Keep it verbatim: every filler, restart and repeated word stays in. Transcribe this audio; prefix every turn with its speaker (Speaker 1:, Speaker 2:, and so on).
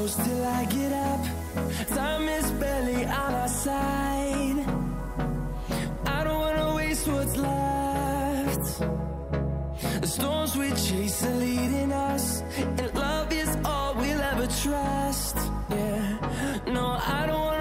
Speaker 1: close till I get up. Time is barely on our side. I don't wanna waste what's left. The storms we chase are leading us, and love is all we'll ever trust. Yeah, no, I don't wanna